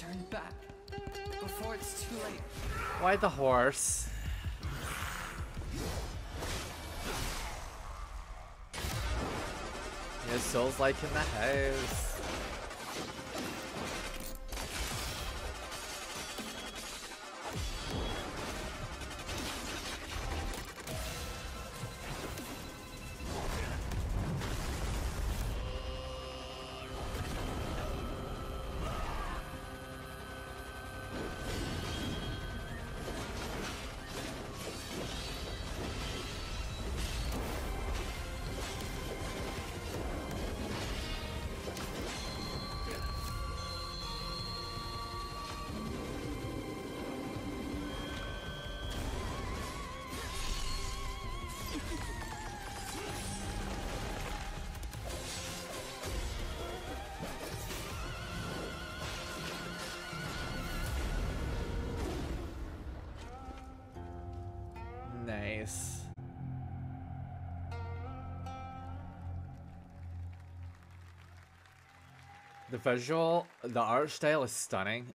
Turn back before it's too late. Why the horse? Yeah, Soul's like in the house. Nice. The art style is stunning.